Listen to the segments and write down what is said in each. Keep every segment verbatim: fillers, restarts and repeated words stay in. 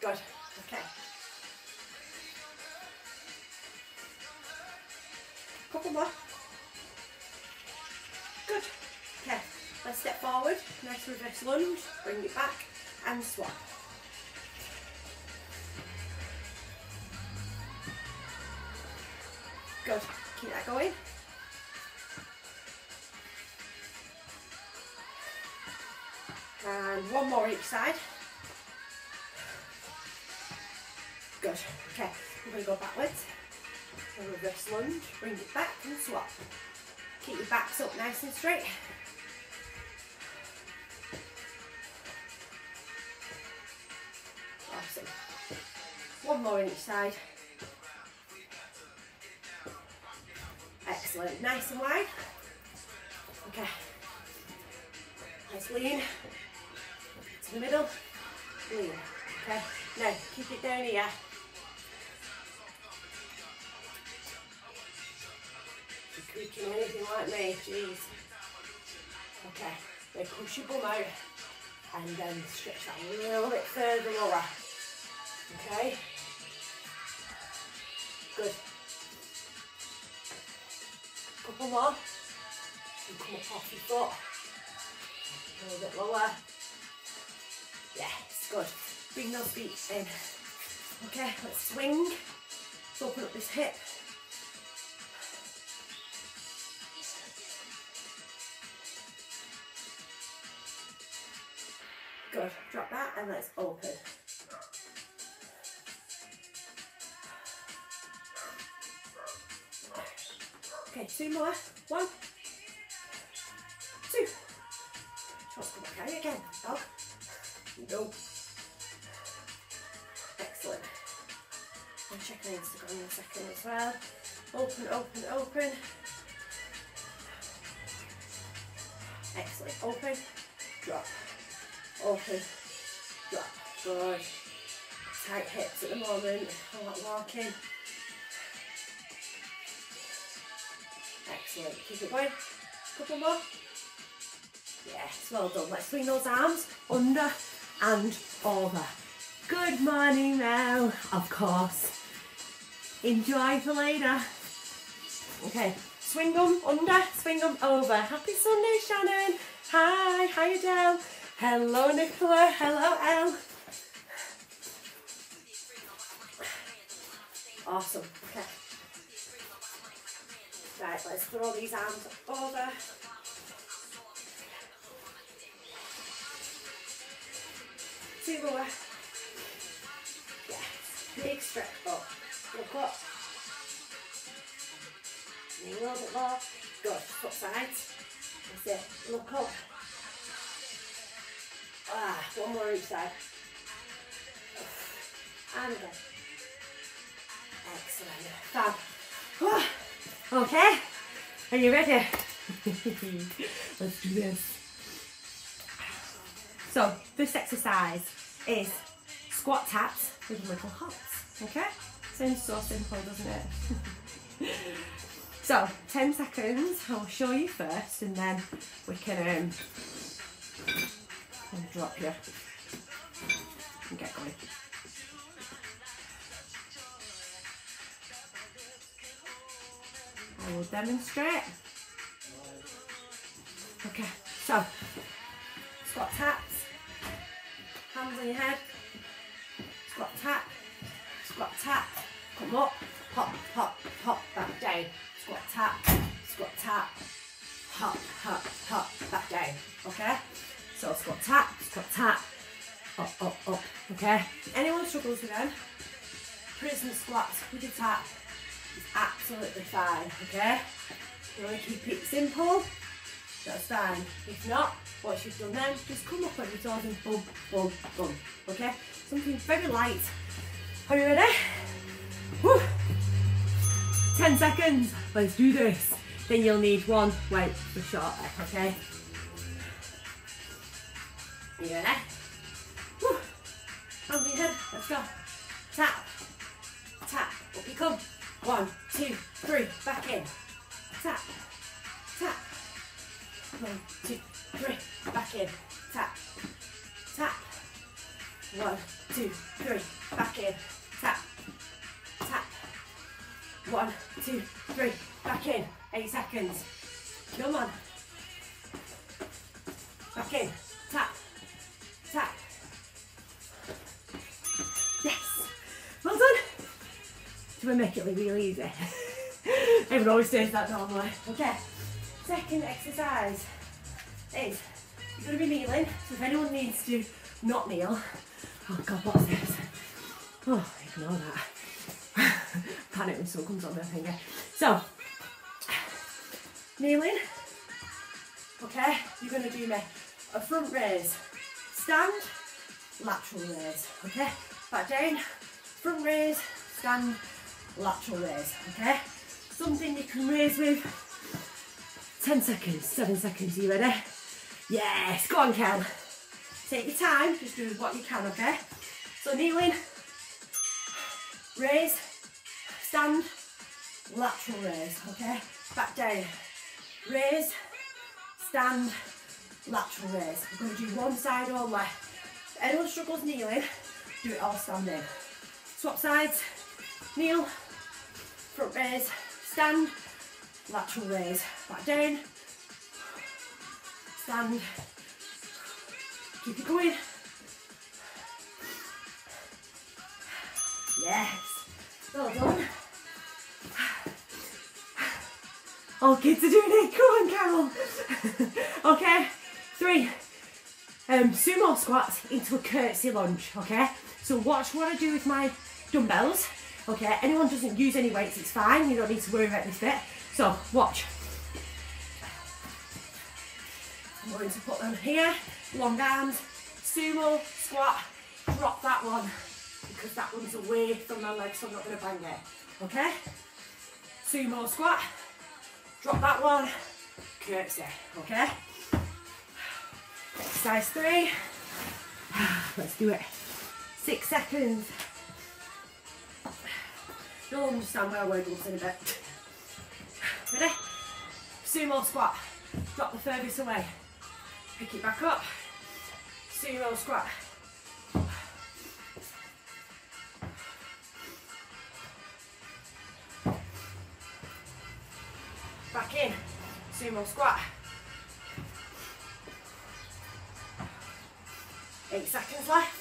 Good. Okay. Couple more. Good. Okay. Let's step forward. Nice reverse lunge. Bring it back and swap. Good. Keep that going. And one more each side. Good. Okay. We're going to go backwards. And reverse lunge. Bring it back and swap. Keep your backs up nice and straight. Awesome. One more on each side. Excellent. Nice and wide. Okay. Nice lean. To the middle. Lean. Okay. Now, keep it down here. If you're creaking anything like me, jeez. Okay. Then push your bum out. And then stretch that a little bit further lower. Okay. Good. Couple more. And come up off your foot. A little bit lower. Yes, good. Bring those feet in. Okay, let's swing. Let's open up this hip. Good. Drop that and let's open. Okay, two more. One, two. Let's come back out again. Dog. Go. Excellent. I'll check my Instagram in a second as well. Open, open, open. Excellent. Open, drop. Open, drop. Good. Tight hips at the moment. I'm not walking. Excellent. Keep it going. Couple more. Yes, well done. Let's swing those arms under and over. Good morning now, of course. Enjoy for later. Okay, swing them under, swing them over. Happy Sunday, Shannon. Hi, hi Adele. Hello, Nicola. Hello, Elle. Awesome. Okay. Right, let's throw these arms over. Two more. Yes. Big stretch up. Look up. A little bit more. Good. Foot sides. That's it. Look up. Ah, one more each side. And again. Excellent. Fab. Okay. Are you ready? Let's do this. So, this exercise is squat taps with little hops, okay? Sounds so simple, doesn't it? So, ten seconds, I'll show you first and then we can um, I'll drop you and get going. I will demonstrate. Okay, so, squat taps. Hands on your head, squat tap, squat tap, come up, hop, hop, hop, back down, squat tap, squat tap, hop, hop, hop, back down, okay? So squat tap, squat tap, up, up, up, okay? Anyone struggles with them, prison squats with your tap is absolutely fine, okay? You want to keep it simple, that's fine. If not, once you've done them, just come up on your toes and boom, boom, boom. Okay? Something very light. Are you ready? Woo. Ten seconds. Let's do this. Then you'll need one weight for shorter, okay? Are you ready? Woo. Hand on your head. Let's go. Tap. Tap. Up you come. One, two, three. Back in. Tap. Tap. One, two, three, back in, tap, tap, one, two, three, back in, tap, tap. One, two, three, back in, eight seconds. Come on. Back in, tap, tap. Yes, well done. Do we make it look really easy? Everyone always says that normally. Okay, second exercise is you're going to be kneeling, so if anyone needs to not kneel, oh God, what's this? Oh, ignore that. Panic when someone comes on their finger. So, kneeling, okay, you're going to do me a front raise, stand, lateral raise, okay, back down, front raise, stand, lateral raise, okay, something you can raise with ten seconds, seven seconds, are you ready? Yes, go on Kel, take your time, just do what you can, okay, so kneeling, raise, stand, lateral raise, okay, back down, raise, stand, lateral raise. We're going to do one side only. If anyone struggles kneeling, do it all standing. Swap sides, kneel, front raise, stand, lateral raise, back down, stand, keep it going. Yes, well done. All kids are doing it, come on Carol. Okay, three, um, sumo squats into a curtsy lunge, okay? So watch what I do with my dumbbells, okay? Anyone doesn't use any weights, it's fine, you don't need to worry about this bit. So watch. I'm going to put them here, long arms, sumo squat, drop that one, because that one's away from my legs, so I'm not going to bang it, okay? Sumo squat, drop that one, curtsy, okay? Exercise three, let's do it. Six seconds. You'll understand where I word gloves in a bit. Ready? Sumo squat, drop the furthest away, pick it back up, sumo squat. Back in, sumo squat. Eight seconds left.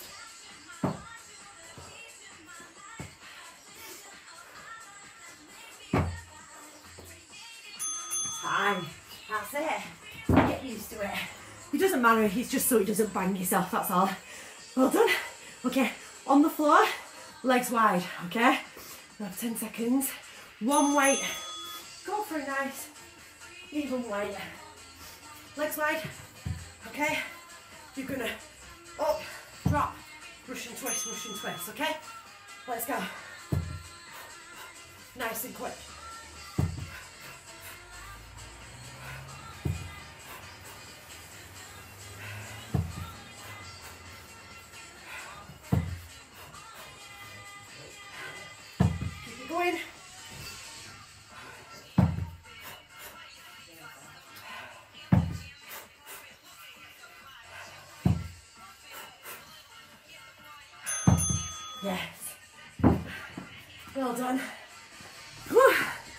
Time. That's it. Get used to it. It doesn't matter, it's just so it doesn't bang yourself, that's all. Well done. Okay, on the floor, legs wide, okay? We have ten seconds. One weight. Go for a nice even weight. Legs wide, okay? You're gonna up, drop, brush and twist, brush and twist, okay? Let's go. Nice and quick. Keep it going. Yes. Well done. Whew.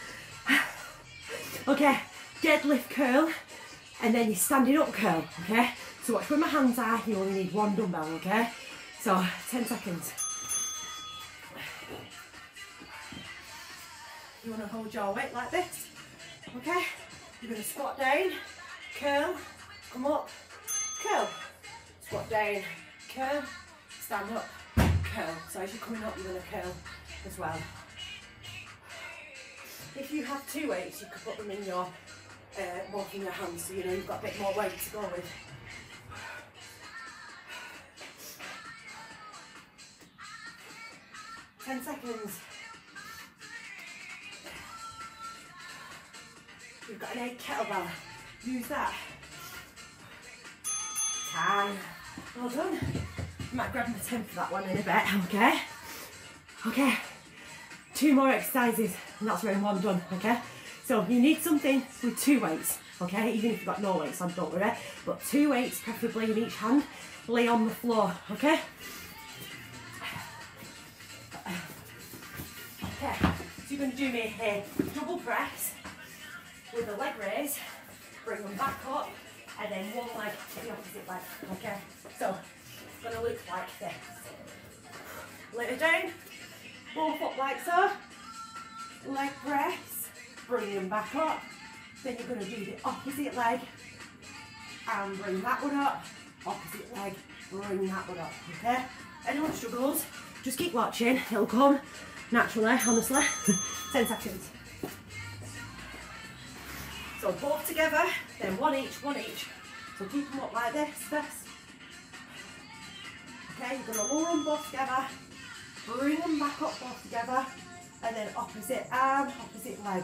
Okay, deadlift curl, and then you're standing up curl, okay? So watch where my hands are, you only need one dumbbell, okay? So, ten seconds. You want to hold your weight like this, okay? You're going to squat down, curl, come up, curl, squat down, curl, stand up, curl. So as you're coming up, you're going to curl as well. If you have two weights, you could put them in your, uh, both in your hands, so you know you've got a bit more weight to go with. Ten seconds. We've got an eight kettlebell. Use that. Time. Well done. I might grab my ten for that one in a bit, okay? Okay. Two more exercises, and that's round one done, okay? So you need something with two weights, okay? Even if you've got no weights on, don't worry. But two weights, preferably in each hand, lay on the floor, okay? Okay, so you're going to do me a double press with a leg raise, bring them back up, and then one leg to the opposite leg. Okay, so it's going to look like this. Lay it down, both up like so, leg press, bring them back up, then you're going to do the opposite leg, and bring that one up, opposite leg, bring that one up, okay? Anyone struggles, just keep watching, it'll come naturally, honestly. ten seconds. So both together, then one each, one each. So keep them up like this first. Okay, you're going to lower them both together, bring them back up both together, and then opposite arm, opposite leg.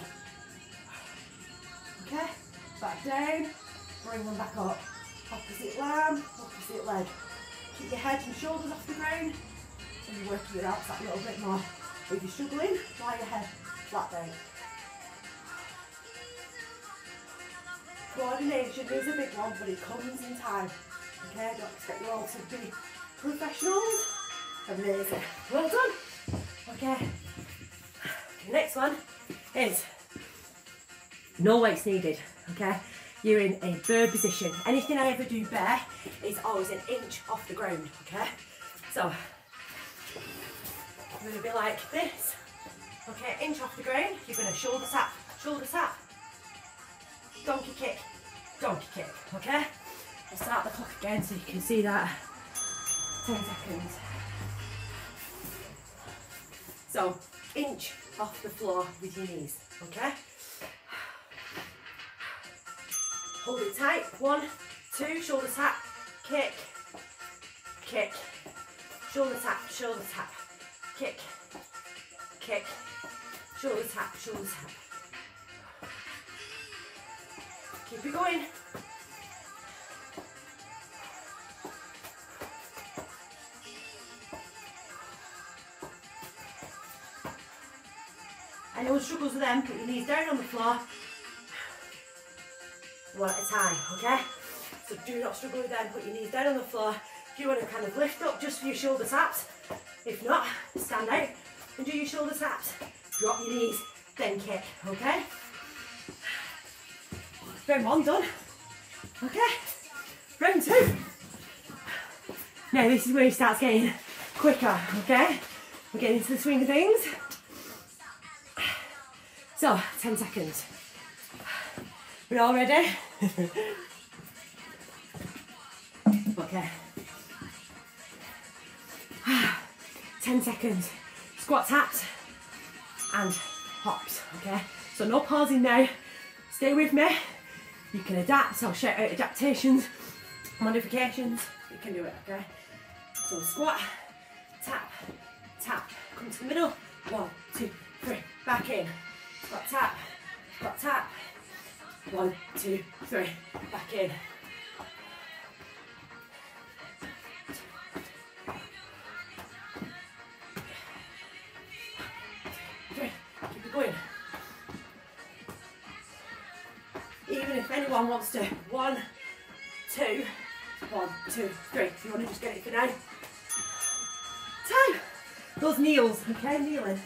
Okay, back down, bring them back up. Opposite arm, opposite leg. Keep your head and shoulders off the ground, and you're working your abs that little bit more. If you're struggling, lie your head flat down. Coordination is a big one, but it comes in time. Okay, don't expect you all to be professionals. Amazing. Well done. Okay. The next one is no weights needed. Okay. You're in a bird position. Anything I ever do bare is always an inch off the ground. Okay. So you're going to be like this. Okay, inch off the ground. You're going to shoulder tap, shoulder tap, donkey kick, donkey kick. Okay. I'll start the clock again so you can see that. ten seconds. So, inch off the floor with your knees, okay? Hold it tight. One, two, shoulder tap, kick, kick, shoulder tap, shoulder tap, kick, kick, shoulder tap, shoulder tap. Keep it going. Anyone struggles with them, put your knees down on the floor, one at a time, okay? So do not struggle with them, put your knees down on the floor. If you want to kind of lift up just for your shoulder taps, if not, stand out and do your shoulder taps, drop your knees, then kick, okay? Round one done, okay? Round two. Now this is where it starts getting quicker, okay? We're getting into the swing of things. So, ten seconds. We're all ready? Okay. ten seconds. Squat taps and hops, okay? So no pausing now. Stay with me. You can adapt. I'll shout out adaptations, modifications. You can do it, okay? So squat, tap, tap. Come to the middle. One, two, three. Back in. Squat tap, squat tap, one, two, three, back in. Three, keep it going. Even if anyone wants to, one, two, one, two, three. If you want to just get it for now. Time. Those kneels, okay, kneeling.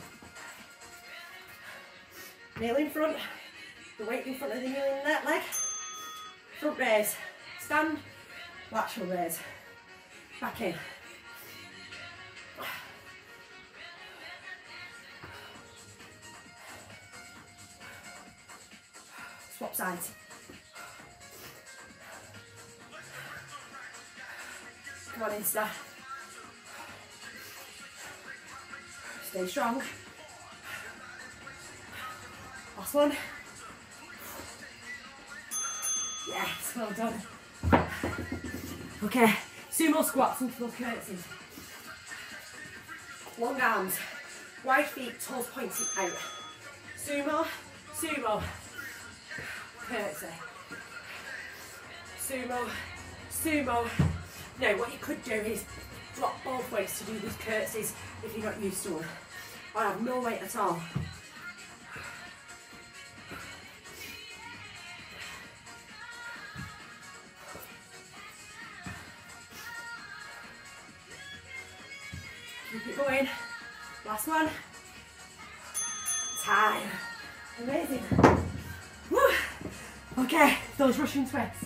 Kneel in front, the weight in front of the kneeling leg, front raise, stand, lateral raise, back in. Swap sides. Come on, Insta. Stay strong. Last one. Yes, well done. Okay, sumo squats and full curtsies. Long arms, wide feet, toes pointing out. Sumo, sumo, curtsy. Sumo, sumo. Now what you could do is drop both weights to do these curtsies if you're not used to them. Or have no weight at all. Keep it going. Last one. Time. Amazing. Woo. Okay, those Russian twists.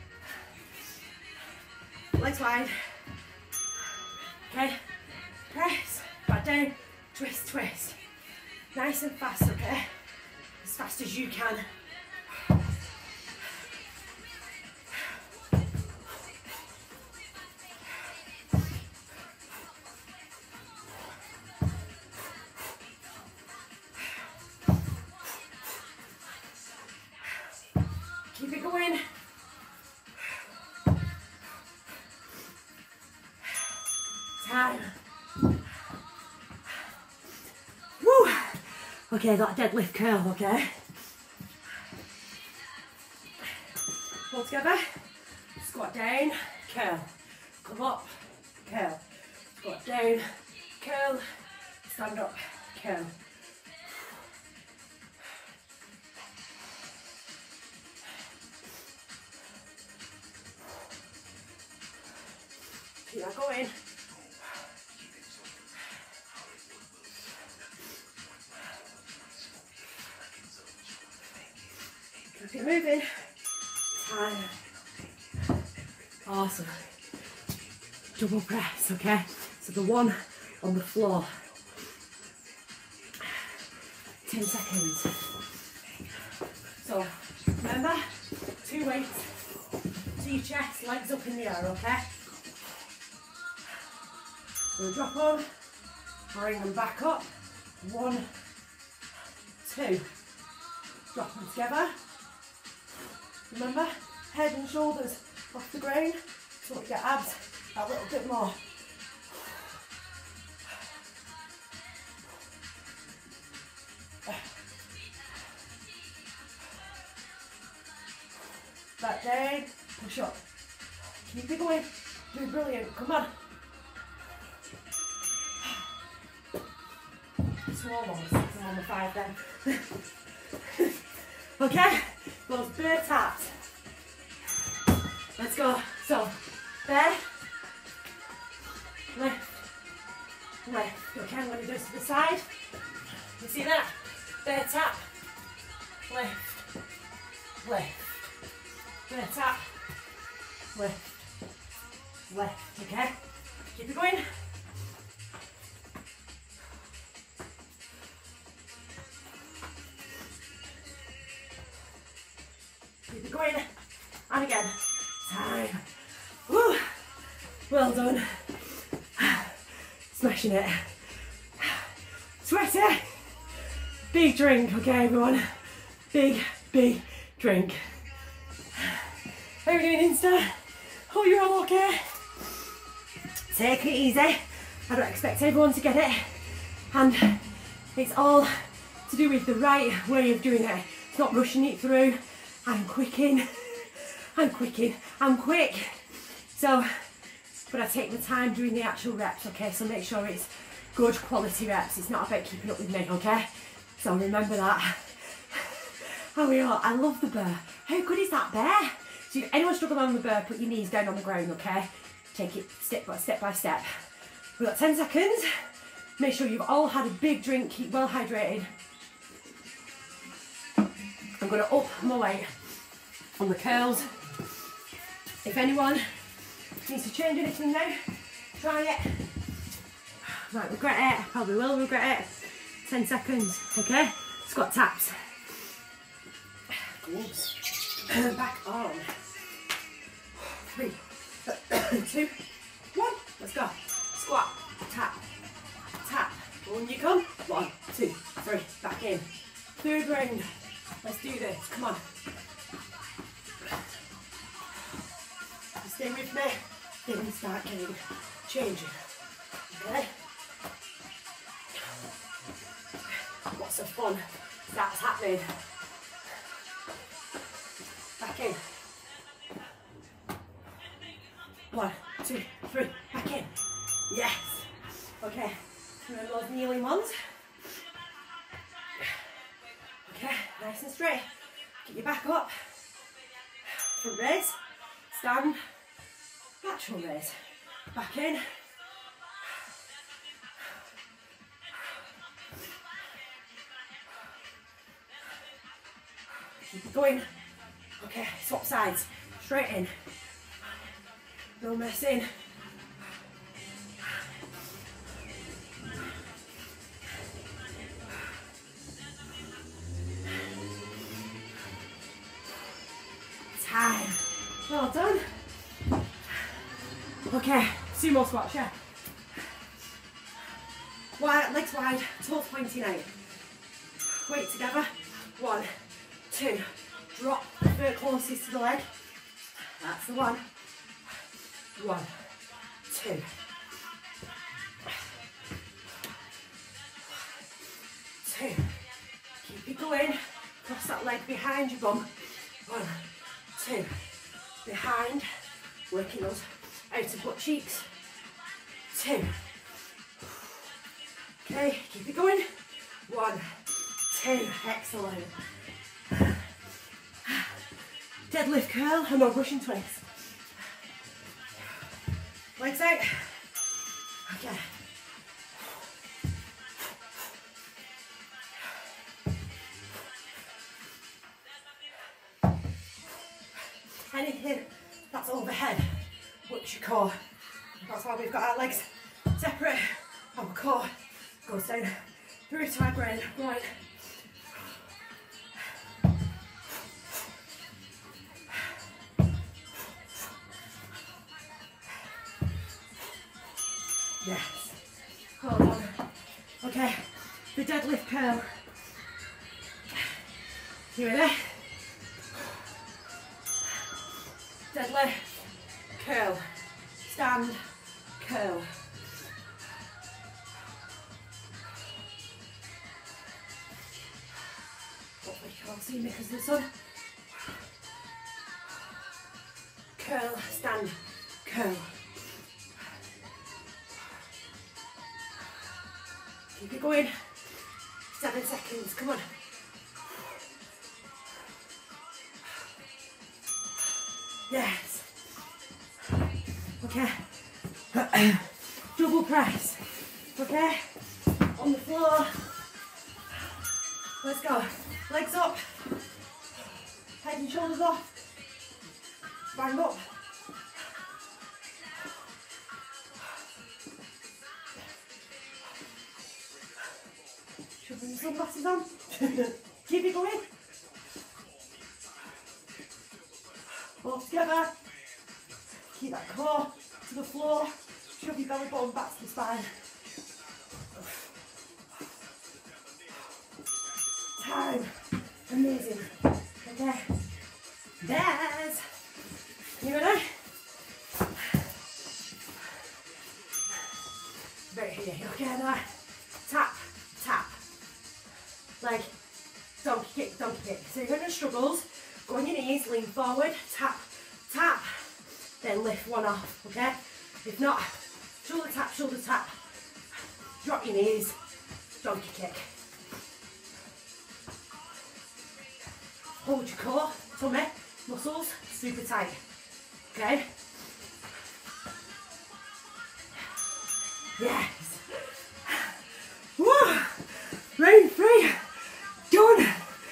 Legs wide. Okay, press, back down, twist, twist. Nice and fast, okay? As fast as you can. Keep it going. Time. Woo! Okay, that deadlift curl, okay? Pull together, squat down, curl. Come up, curl. Squat down, curl. Stand up, curl. Keep that going. Keep it moving. Time. Awesome. Double press, okay? So the one on the floor. ten seconds. So remember, two weights to your chest, legs up in the air, okay? We'll drop on, bring them back up. One, two. Drop them together. Remember, head and shoulders off the ground, so you get abs a little bit more. Back down, push up. Keep it going. Do brilliant. Come on. Small ones. I'm on the five then. Okay, those bear taps. Let's go. So, bear, lift, lift. Okay, I'm going to do this to the side. You see that? Bear tap, lift, lift. Bear tap, lift, lift. Okay, keep it going. Keep it going. And again. Time. Woo. Well done. Smashing it. Sweaty. Big drink, okay everyone. Big, big drink. How are you doing, Insta? Hope you're all okay. Take it easy. I don't expect everyone to get it. And it's all to do with the right way of doing it. It's not rushing it through. I'm quicking. I'm quicking. I'm quick. So, but I take the time doing the actual reps, okay? So make sure it's good quality reps. It's not about keeping up with me, okay? So remember that. Oh, we are. I love the bear. How good is that bear? So if anyone struggling on the bear, put your knees down on the ground, okay? Take it step by step by step. We've got ten seconds. Make sure you've all had a big drink, keep well hydrated. I'm going to up my weight on the curls. If anyone needs to change anything now, try it. Might regret it, probably will regret it. ten seconds, okay? Squat taps. Oops. Back on. Three, two, one. Let's go. Squat, tap, tap. On you come. One, two, three. Back in. Third round. Let's do this. Come on. Stay with me. Then start getting changing. Okay. Lots of fun starts happening. Back in. One, two, three. Back in. Yes. Okay. Remember those kneeling ones. Okay. Nice and straight. Get your back up. Front raise. Stand. Lateral raise. Back in. going. Okay, swap sides. Straight in. No messing. Time. Well done. Okay, sumo squats, yeah. Wide, legs wide, toes pointing out. Weight together. One, two. Drop the foot closest to the leg. That's the one. One, two. Two. Keep it going. Cross that leg behind your bum. One, two. Behind. Working those outer butt cheeks. Two. Okay, keep it going. One, two. Excellent. Deadlift curl and no pushing twists. Legs out. Okay. Anything that's overhead, works your core. That's why we've got our legs separate. Our core goes down through to our brain. Right. Yes. Hold on. Okay. The deadlift curl. You ready? Deadlift, curl, stand, curl. Hopefully you can't see me because of the sun. Curl, stand, curl. Keep it going. Seven seconds, come on. Yes. Okay. Double press. Okay. On the floor. Let's go. Legs up. Head and shoulders off. Bang up. Should bring the sunglasses on. Keep it going. All together. Keep that core to the floor. Shove your belly button back to the spine. Time. Amazing. Okay. There's. You ready? Right here. Okay, now. Tap, tap. Leg. Donkey kick, donkey kick. So you're going to struggles. Go on your knees, lean forward, tap, tap, then lift one off, okay? If not, shoulder tap, shoulder tap, drop your knees, donkey kick. Hold your core, tummy, muscles, super tight, okay? Yes. Woo! Round three, done.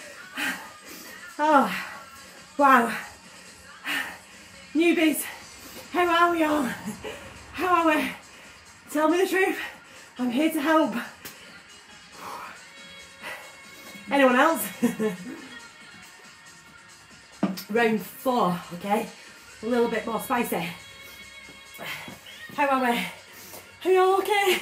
Oh. Wow. Newbies, how are we all? How are we? Tell me the truth. I'm here to help. Anyone else? Round four, okay? A little bit more spicy. How are we? Are you all okay?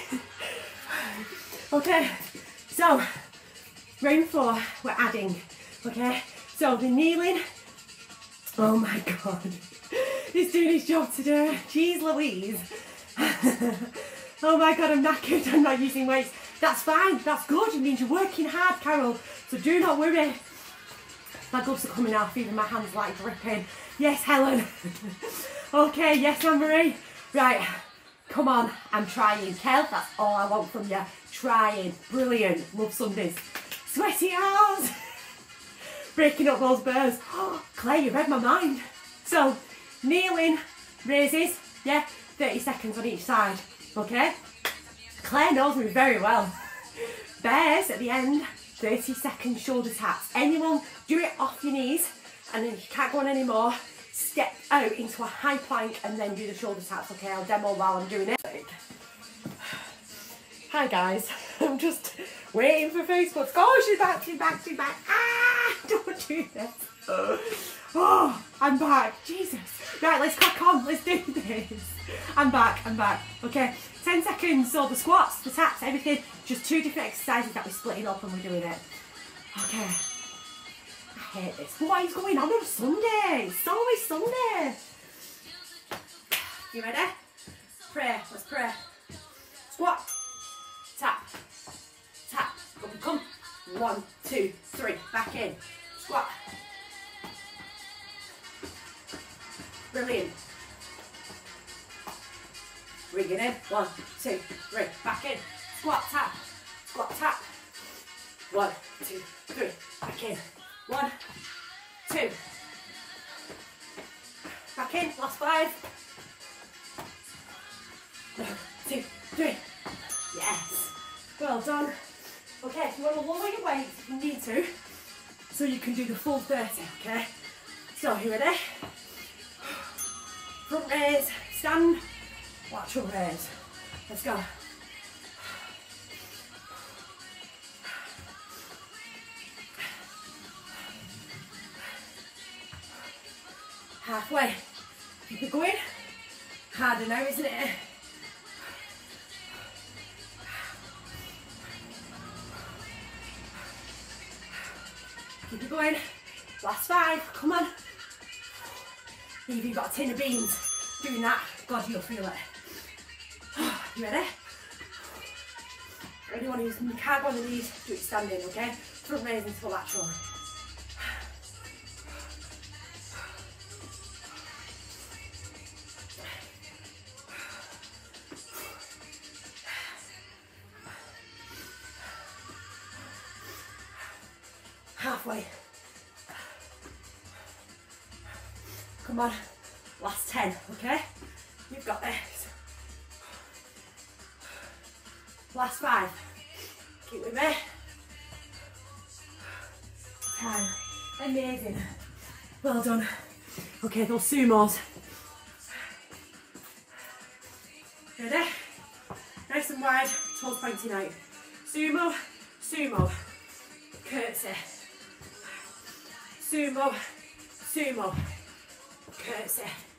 Okay, so round four, we're adding, okay? So the kneeling. Oh my God, he's doing his job today. Jeez Louise. Oh my God, I'm knackered, I'm not using weights. That's fine, that's good, it means you're working hard, Carol. So do not worry. My gloves are coming off, even my hands like gripping. Yes, Helen. Okay, yes, Anne-Marie. Right, come on, I'm trying. Kel, that's all I want from you. Trying, brilliant, love Sundays. Sweaty hours. Breaking up those burrs. Oh, Claire, you read my mind. So, kneeling, raises, yeah, thirty seconds on each side, okay? Claire knows me very well. Bears at the end, thirty second shoulder taps. Anyone, do it off your knees, and then if you can't go on anymore, step out into a high plank and then do the shoulder taps. Okay, I'll demo while I'm doing it. Hi guys, I'm just waiting for Facebook. Oh, she's back, she's back, she's back. Ah, don't do this. Oh, I'm back. Jesus. Right, let's crack on. Let's do this. I'm back, I'm back. Okay, ten seconds. So the squats, the taps, everything. Just two different exercises that we're splitting up and we're doing it. Okay. I hate this. What is going on on Sunday? It's always Sunday. You ready? Pray. Let's pray. Squat. Tap. Tap. Up and come. One, two, three. Back in. Squat. Brilliant. Bring it in. One, two, three. Back in. Squat, tap. Squat, tap. One, two, three. Back in. One, two. Back in. Last five. One, two, three. Yes. Well done. Okay, if you want to lower your weight, if you need to, so you can do the full thirty, okay? So, you ready? Front raise, stand, lateral raise. Let's go. Halfway. Keep it going. Harder now, isn't it? Keep it going. Last five. Come on. If you've got a tin of beans doing that, God, you'll feel it. You ready? Anyone who can't go on the knees, do it standing, okay? Front raise into lateral. Halfway. Come on, last ten, okay? You've got this. Last five. Keep with me. Ten. Amazing. Well done. Okay, those sumos. Ready? Nice and wide, toes pointing out. Sumo, sumo. Curtsy. Sumo, sumo. Curtsy.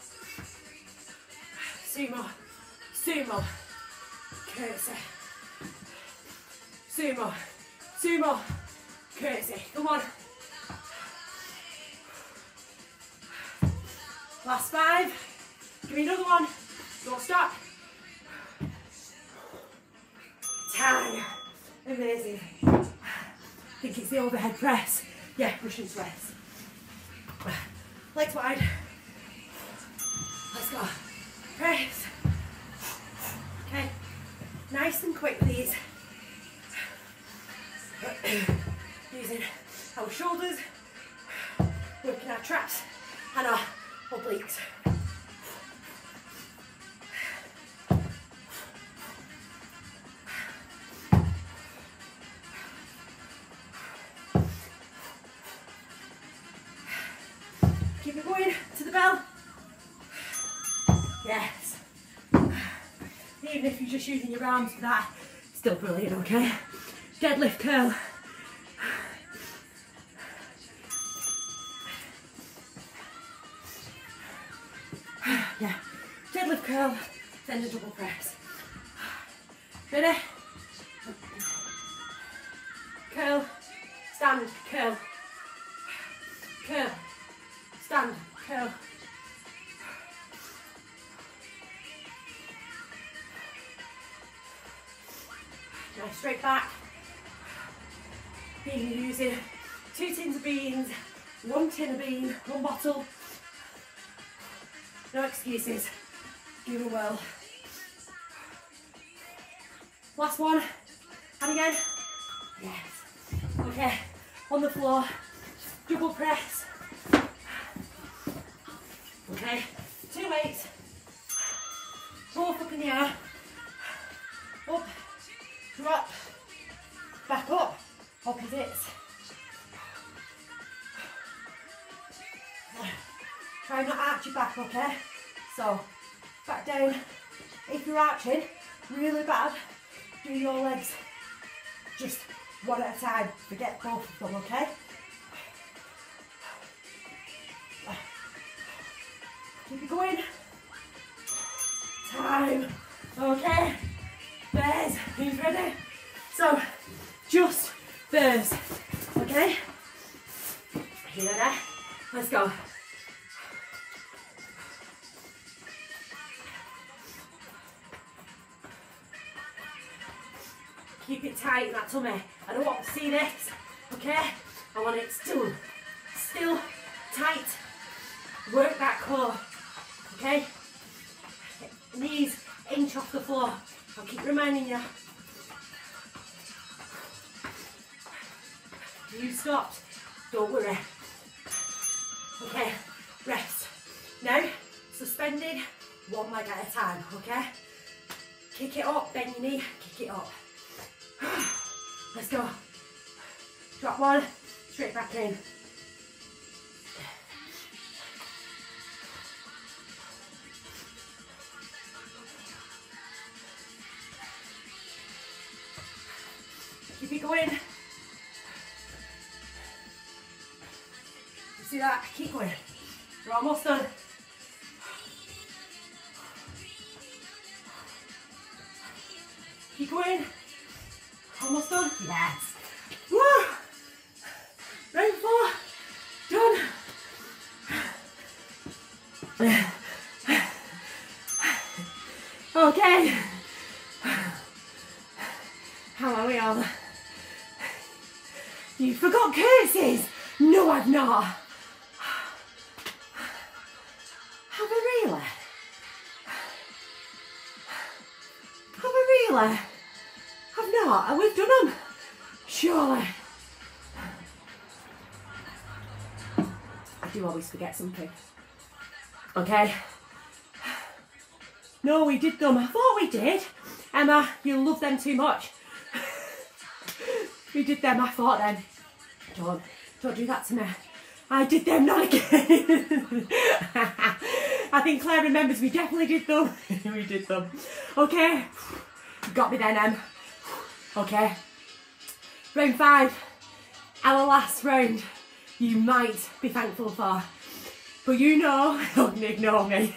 Sumo, sumo. Curtsy. Sumo, sumo. Curtsy. Come on. Last five. Give me another one. Don't stop. Ten. Amazing. I think it's the overhead press. Yeah, Russian sweats. Legs wide. Let's go. Press. Okay. Nice and quick, please. Using our shoulders, working our traps and our obliques. Keep it going to the bell. Yes. Even if you're just using your arms for that, still brilliant, okay? Deadlift curl. Yeah. Deadlift curl, then a double press. Ready? Curl, stand, curl. Curl, stand, curl. Nice, straight back. Being using two tins of beans, one tin of bean, one bottle. No excuses. Give it a whirl. Last one. And again. Yes. Okay. On the floor. Double press. Okay. Two weights. Both up in the air. Up. Drop. Back up. opposites. Try not to arch your back, okay? So, back down. If you're arching really bad, do your legs just one at a time. Forget both of them, okay? Keep it going. Time. Okay. Bears. Who's ready? So, just bears. Okay? You ready? Let's go. Keep it tight in that tummy. I don't want to see this, okay? I want it still, still tight. Work that core, okay? Knees inch off the floor. I'll keep reminding you. You stopped, don't worry. Okay, rest. Now, suspended, one leg at a time, okay? Kick it up, bend your knee, kick it up. Let's go. Drop one, straight back in. Keep it going. You see that? Keep going. We're almost done. Keep going. Almost done? Yes. Woo! Round four. Done. Okay. How are we all? You forgot curses? No, I've not. Have I really? Have I really? I've not, and we've done them. Surely. I do always forget something. Okay. No, we did them. I thought we did. Emma, you love them too much. We did them, I thought then. Don't, don't do that to me. I did them, not again. I think Claire remembers we definitely did them. We did them. Okay. You got me then, Em. Okay. Round five. Our last round. You might be thankful for. But you know, don't ignore me.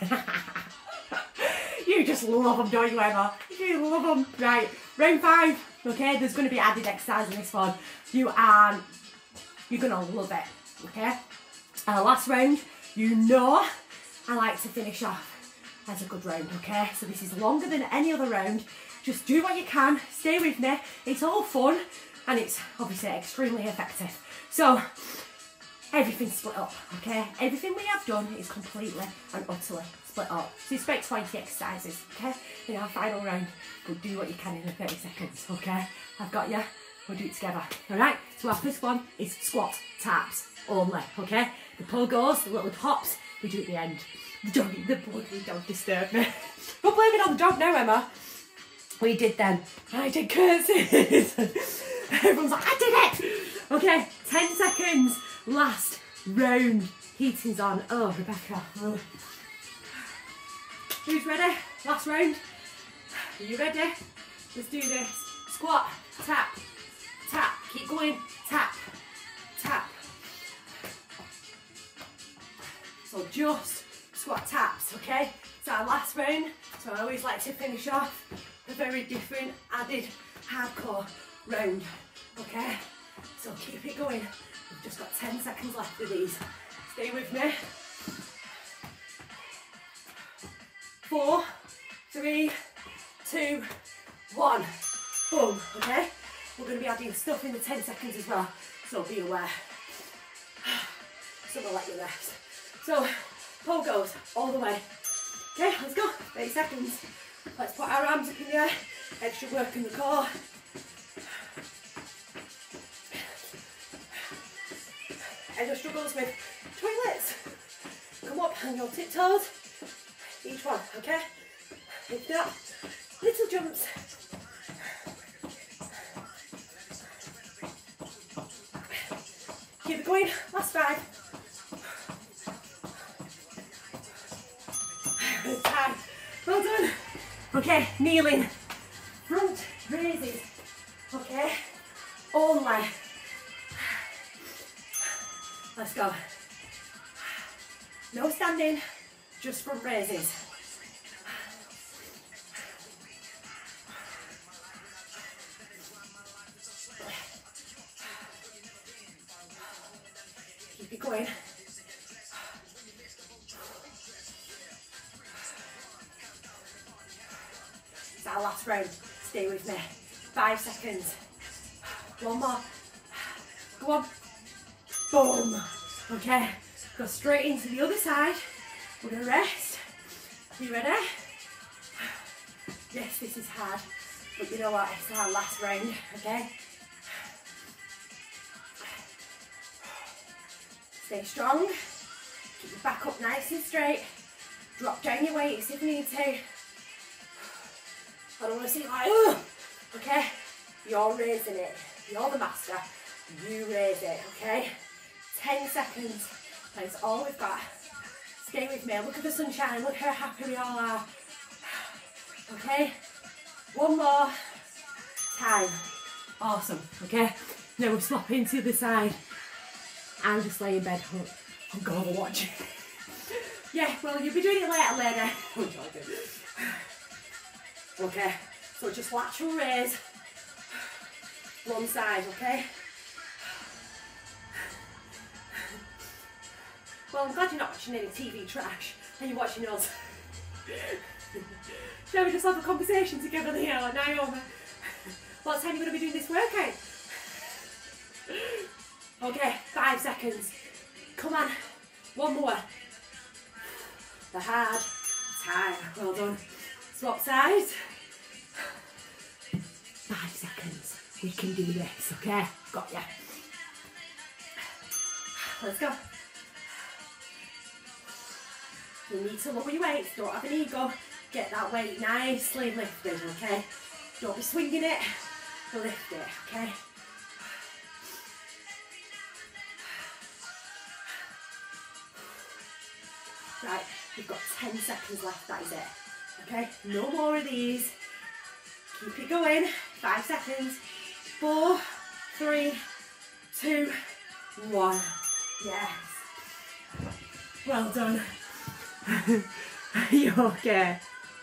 You just love them, don't you, Emma? You love them. Right, round five. Okay, there's going to be added exercise in this one. You are, you're going to love it. Okay. Our last round, you know, I like to finish off as a good round. Okay, so this is longer than any other round. Just do what you can. Stay with me. It's all fun, and it's obviously extremely effective. So. Everything's split up, okay? Everything we have done is completely and utterly split up. So expect twenty exercises, okay? In our final round, but do what you can in the thirty seconds, okay? I've got you. We'll do it together, all right? So our first one is squat taps only, okay? The pogos, the little hops, we do at the end. The dog, the bloody dog disturbed me. Don't blame it on the dog now, Emma. We did them. I did curses. Everyone's like, I did it. Okay, ten seconds. Last round. Heating's on. Oh, Rebecca. Oh. Who's ready? Last round. Are you ready? Let's do this. Squat, tap, tap. Keep going. Tap, tap. So just squat taps, okay? It's our last round. So I always like to finish off a very different added hardcore round, okay? So keep it going. We've just got ten seconds left of these. Stay with me. Four, three, two, one. Boom, okay? We're going to be adding stuff in the ten seconds as well, so be aware. So we'll let you rest. So, pogos all the way. Okay, let's go. thirty seconds. Let's put our arms up in the air. Extra work in the core. Anyone struggles with toilets? Come up on your tiptoes. Each one, okay? Lift it up. Little jumps. Keep it going. Last five. Time. Well done. Okay, kneeling. Front raises. Okay. Only. Let's go. No standing, just front raises. Keep it going. It's our last round. Stay with me. Five seconds. One more. Go on. Boom. Okay. Go straight into the other side. We're going to rest. Are you ready? Yes, this is hard. But you know what? It's our last round. Okay. Stay strong. Keep your back up nice and straight. Drop down your weights if you need to. I don't want to see it like, ugh. Okay? You're raising it. You're the master. You raise it, okay? ten seconds. That's all we've got. Stay with me. Look at the sunshine. Look how happy we all are. Okay? One more time. Awesome. Okay? Now we're swapping to the side. I'm just laying in bed. I'm going to watch. Yeah, well, you'll be doing it later, later. Okay, so just lateral raise. One side, okay? Well, I'm glad you're not watching any T V trash and you're watching us. Shall we just have a conversation together here, like Naomi? What time are you going to be doing this workout? Okay, five seconds. Come on, one more. The hard time. Well done. Swap sides. Five seconds. We can do this, okay? Got ya. Let's go. You need to lower your weights. Don't have an ego. Get that weight nicely lifted, okay? Don't be swinging it. Lift it, okay? Right, we've got ten seconds left, that is it. Okay, no more of these. Keep it going. Five seconds. Four, three, two, one. Yes. Well done. Are you okay?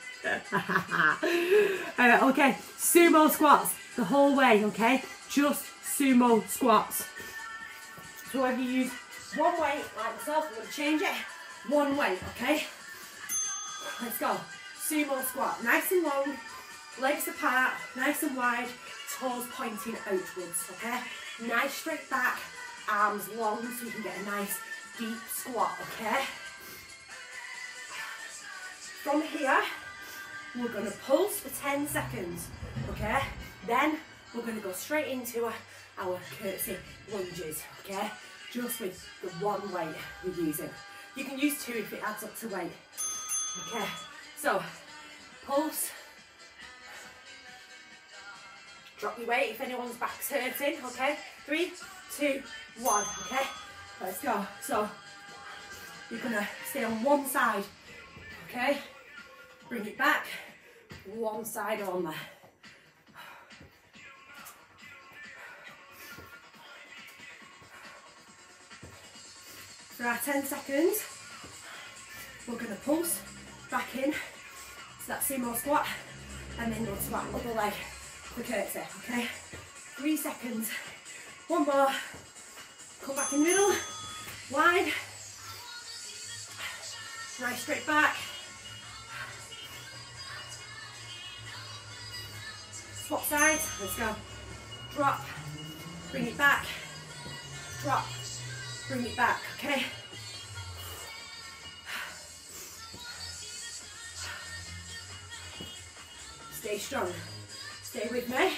uh, okay, sumo squats the whole way, okay? Just sumo squats. So if you use one weight, like myself, I'm going to change it. One weight, okay? Let's go. Sumo squat. Nice and long, legs apart, nice and wide, toes pointing outwards, okay? Nice straight back, arms long so you can get a nice deep squat, okay? From here, we're going to pulse for ten seconds, okay? Then we're going to go straight into our curtsy lunges, okay? Just with the one weight we're using. You can use two if it adds up to weight. Okay, so pulse. Drop your weight if anyone's back's hurting, okay? Three, two, one, okay? Let's go. So you're gonna stay on one side, okay? Bring it back, one side only. For our ten seconds, we're going to pulse back in to that sumo squat and then go to our other leg for curtsy, okay? Three seconds, one more, come back in the middle, wide, nice straight back, swap sides, let's go, drop, bring it back, drop, bring it back, okay? Stay strong. Stay with me.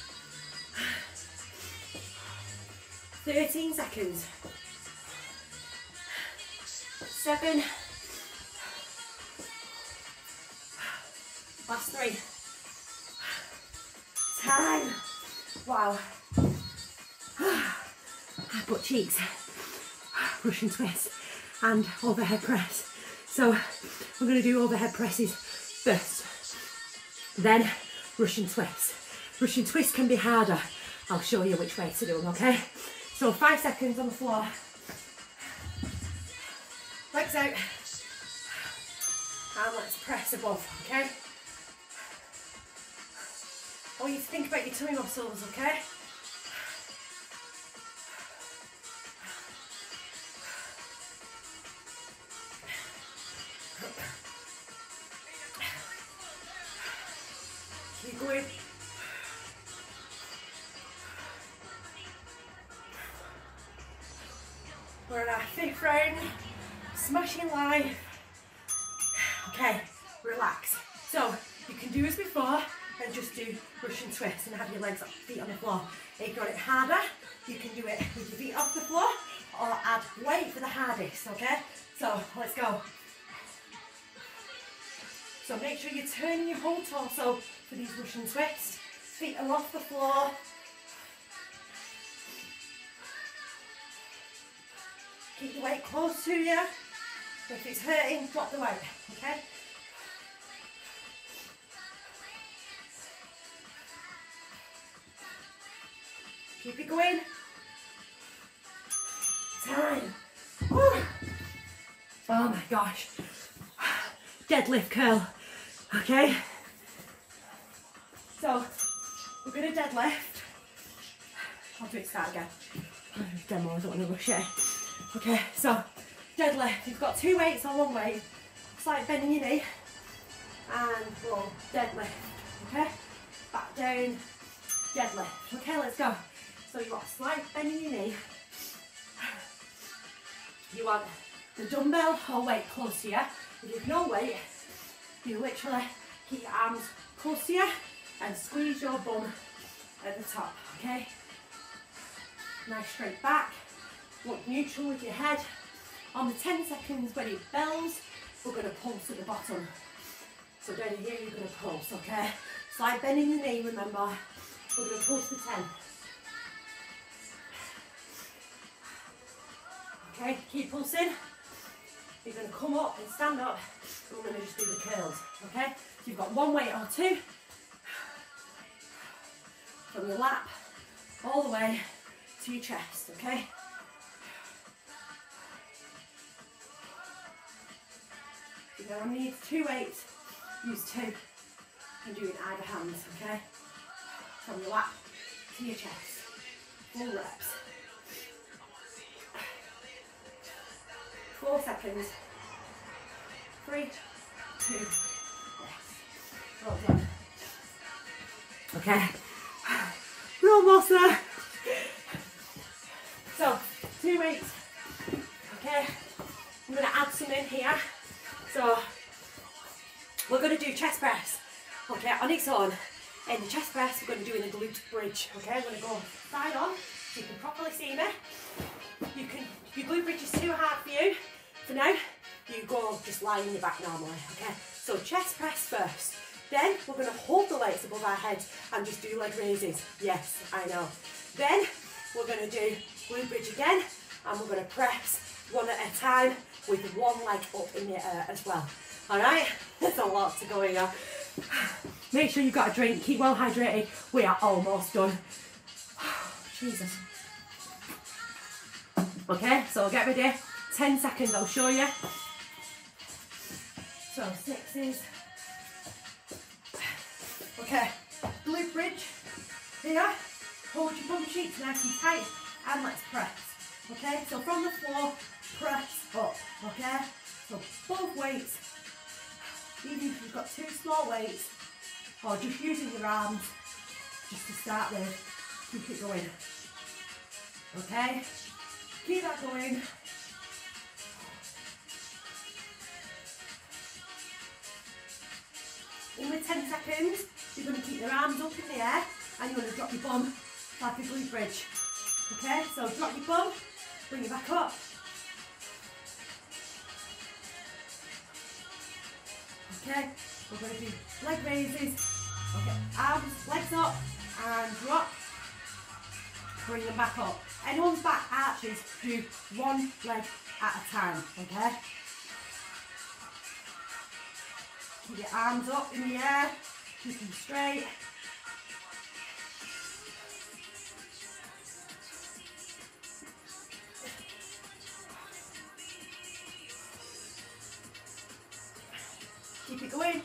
thirteen seconds. Seven. Last three. Time. Wow. Butt cheeks Russian twist and overhead press. So we're going to do overhead presses first, then Russian twist. Russian twist can be harder. I'll show you which way to do them, okay? So five seconds on the floor. Legs out. And let's press above, okay? I want you to think about your tummy muscles, okay? Keep going. We're in our fifth round, smashing live. Okay, relax. So you can do as before and just do Russian twists and have your legs, feet on the floor. If you want it harder, you can do it with your feet off the floor or add weight for the hardest, okay? So let's go. So make sure you're turning your whole torso for these Russian twists. Feet are off the floor. Keep the weight close to you. If it's hurting, drop the weight, okay? Keep it going. Time. Woo. Oh my gosh. Deadlift curl, okay? So, we're going to deadlift. I'll do it start again. Demo, I don't want to rush it. Okay, so deadlift. You've got two weights on one weight. Slight bend in your knee. And we'll deadlift, okay? Back down, deadlift. Okay, let's go. So you've got a slight bend in your knee. You want the dumbbell or weight close to you. If you've no weight, you literally keep your arms close to you and squeeze your bum at the top, okay? Nice straight back. Look neutral with your head. On the ten seconds when it bells, we're going to pulse at the bottom. So down here you're going to pulse, okay? Slight bend in the knee, remember. We're going to pulse for ten. Okay, keep pulsing. You're going to come up and stand up, and we're going to just do the curls, okay? So you've got one weight or two, from your lap, all the way to your chest, okay? You're going to need two weights, use two, and do it in either hands, okay? From your lap to your chest, full reps. Four seconds. Three, two, yes. Well done. Okay. We're almost there. So, two weights. Okay. I'm going to add some in here. So, we're going to do chest press. Okay, on its own. In the chest press, we're going to do in a glute bridge. Okay, I'm going to go side on so you can properly see me. You can, your glute bridge is too hard for you. For now, you go just lie on your back normally, okay? So chest press first. Then we're going to hold the legs above our heads and just do leg raises. Yes, I know. Then we're going to do glute bridge again and we're going to press one at a time with one leg up in the air as well. Alright? There's a lot to go here. Make sure you've got a drink. Keep well hydrated. We are almost done. Jesus. Okay, so get ready. ten seconds, I'll show you. So sixes. Okay, glute bridge. Here, hold your bum cheeks nice and tight and let's press. Okay, so from the floor, press up. Okay, so both weights, even if you've got two small weights, or just using your arms, just to start with, keep it going. Okay, keep that going. In the ten seconds, you're going to keep your arms up in the air and you're going to drop your bum like a glute bridge. Okay, so drop your bum, bring it back up. Okay, we're going to do leg raises. Okay, arms, legs up and drop. bring them back up. Anyone's back arches, do one leg at a time, okay? Keep your arms up in the air, keep them straight. Keep it going.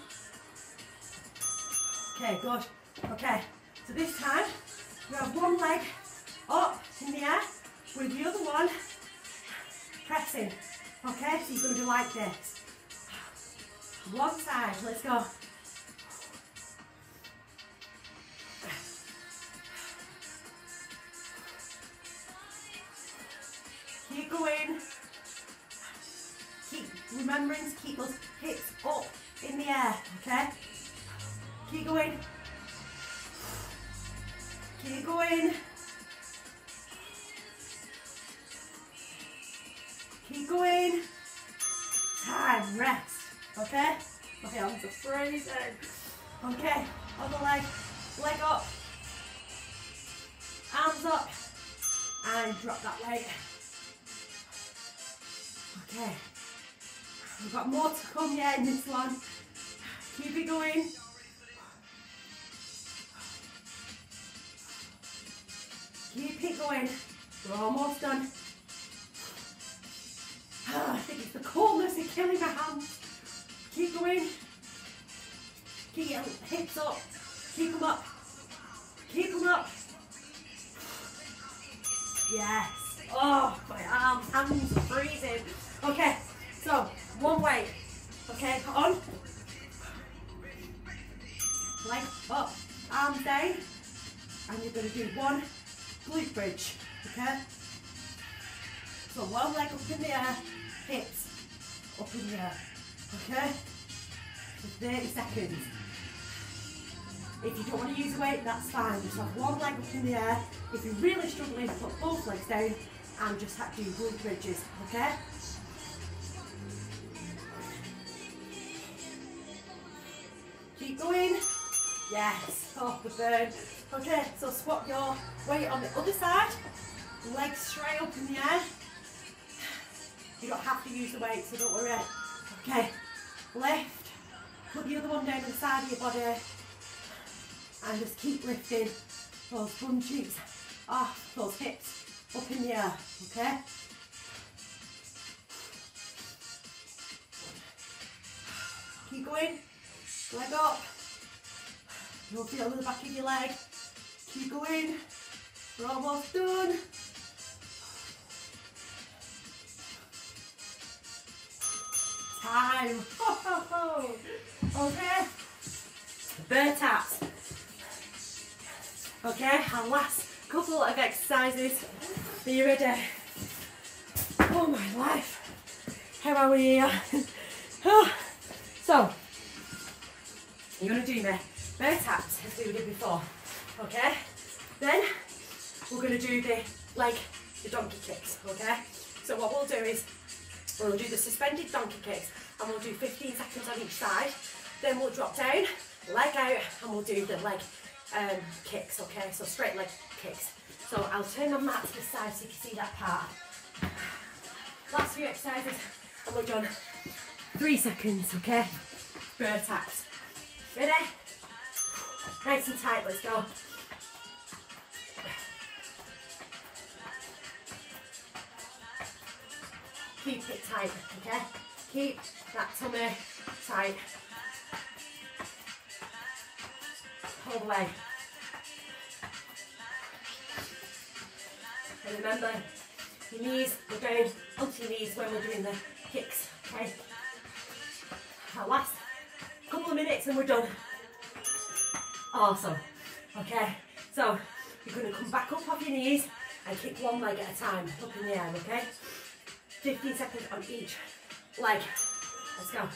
Okay, good. Okay, so this time you have one leg up in the air with the other one pressing. Okay, so you're going to do like this. One side, let's go. Keep going. Keep remembering to keep those hips up in the air, okay? Keep going. Keep going. Keep going. Time, rest. Okay? My arms are freezing. Okay, other leg. Leg up. Arms up. And drop that weight. Okay. We've got more to come yet in this one. Keep it going. Keep it going. We're almost done. Oh, I think it's the coldness is killing my hands. Keep going. Keep your hips up. Keep them up. Keep them up. Yes. Oh, my arms, hands are freezing. Okay, so one weight. Okay, on. Leg up, arms down. And you're going to do one glute bridge. Okay? So one leg up in the air, hips up in the air. Okay? For thirty seconds. If you don't want to use weight, that's fine. Just have one leg up in the air. If you're really struggling, put both legs down and just have to do glute bridges. Okay? Keep going. Yes. Oh, the burn. Okay, so swap your weight on the other side. Legs straight up in the air. You don't have to use the weight, so don't worry. Okay, lift. Put the other one down on the side of your body. And just keep lifting those bum cheeks off, those hips up in the air, okay? Keep going. Leg up. You'll feel it with the back of your leg. Keep going. We're almost done. Time. Ho, ho, ho. Okay. Bear taps. Okay, and last couple of exercises. Are you ready? Oh my life. How are we here? Oh. So, you're going to do me bear taps as we did before. Okay? Then, we're going to do the leg, the donkey kicks. Okay? So what we'll do is, we'll do the suspended donkey kicks and we'll do fifteen seconds on each side. Then we'll drop down, leg out, and we'll do the leg um, kicks, okay? So straight leg kicks. So I'll turn my mat to the side so you can see that part. Last few exercises, and we're done. Three seconds, okay? Bear taps. Ready? Nice and tight, let's go. Keep it tight, okay? Keep that tummy tight. All the way. And remember, your knees go down onto your knees when we're doing the kicks, okay? Our last couple of minutes and we're done. Awesome. Okay, so you're going to come back up off your knees and kick one leg at a time, up in the air, okay? fifteen seconds on each leg. Let's go.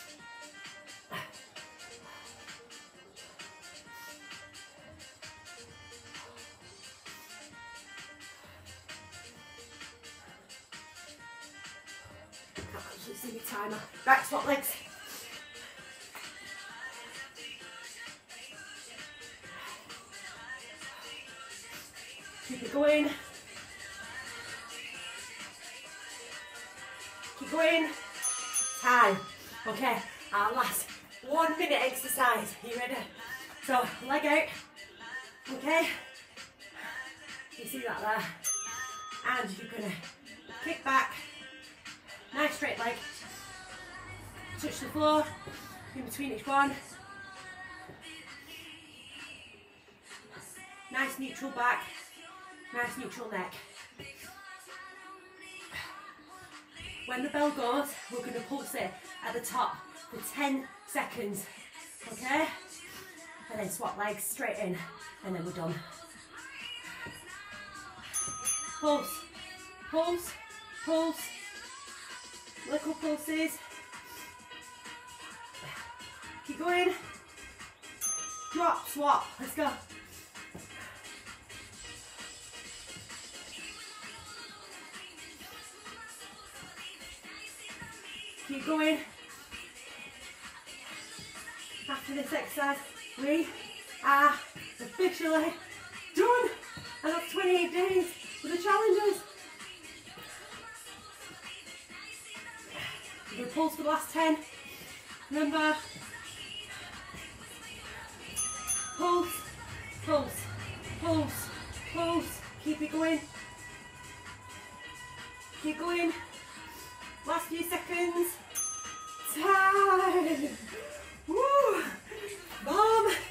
See the timer. Right, swap legs. Keep it going. Keep going. Time. Okay, our last one minute exercise. Are you ready? So, leg out. Okay. You see that there? And you're gonna kick back. Nice straight leg. Touch the floor. In between each one. Nice neutral back. Nice neutral neck. When the bell goes, we're going to pulse it at the top for ten seconds. Okay? And then swap legs straight in. And then we're done. Pulse. Pulse. Pulse. Little pulses. Keep going. Drop, swap. Let's go. Keep going. After this exercise, we are officially done. And that's twenty-eight days for the challenges. We're going to pulse for the last ten. Remember, pulse, pulse, pulse, pulse. Keep it going. Keep going. Last few seconds. Time. Woo. Bome.